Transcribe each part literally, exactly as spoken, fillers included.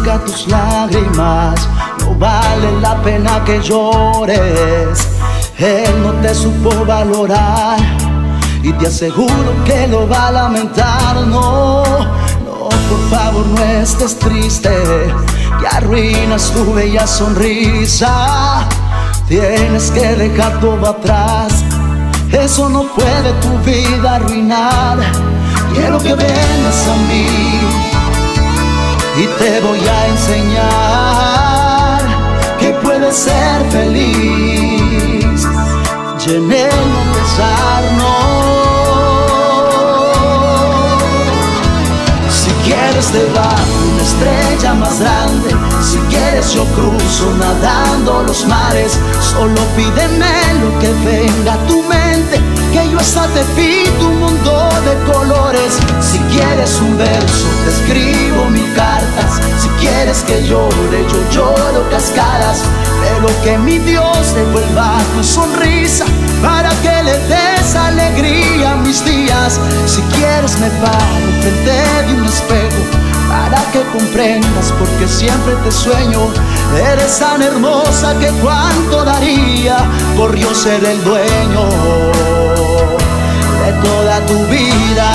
seca tus lágrimas, no vale la pena que llores. Él no te supo valorar y te aseguro que lo va a lamentar. No, no, por favor no estés triste, que arruinas tu bella sonrisa. Tienes que dejar todo atrás, eso no puede tu vida arruinar. Quiero que vengas a mí y te voy a enseñar que puedes ser feliz y en él no pesar, no. Si quieres debajo una estrella más grande, si quieres yo cruzo nadando los mares. Solo pídeme lo que venga a tu mente, que yo hasta te pinto un mundo de colores. Si quieres un verso te escribo mil cartas, si quieres que llore yo lloro cascadas. Pero que mi Dios devuelva tu sonrisa para que le des alegría a mis días. Si quieres me paro frente de un espejo para que comprendas porque siempre te sueño. Eres tan hermosa que cuánto daría por yo ser el dueño de toda tu vida.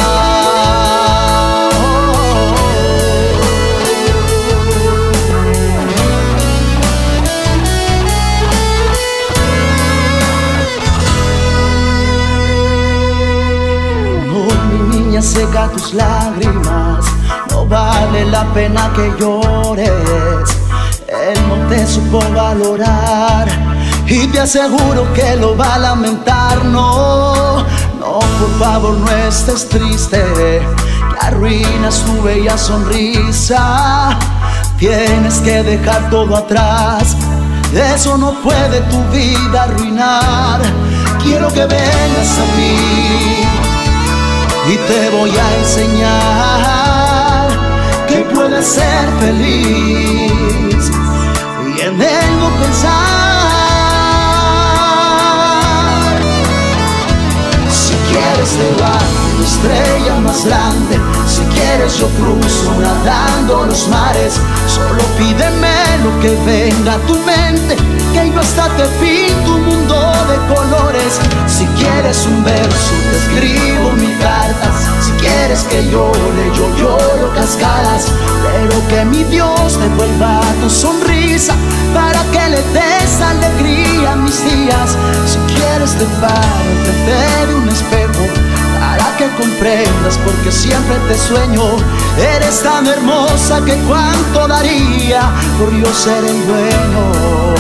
Seca tus lágrimas, no vale la pena que llores. Él no te supo valorar y te aseguro que lo va a lamentar. No, no, por favor no estés triste, que arruinas tu bella sonrisa. Tienes que dejar todo atrás, eso no puede tu vida arruinar. Quiero que vengas a mí y te voy a enseñar que puedes ser feliz y en él no pensar. Si quieres debajo una estrella más grande, si quieres yo cruzo nadando los mares. Solo pídeme lo que venga a tu mente, que yo hasta te pinto un mundo de colores. Si quieres un verso te escribo mil cartas, si quieres que llore yo lloro cascadas. Pero que mi Dios devuelva tu sonrisa para que le des alegría a mis días. Si quieres te paro frente de un espejo para que comprendas porque siempre te sueño. Eres tan hermosa que cuánto daría por yo ser el dueño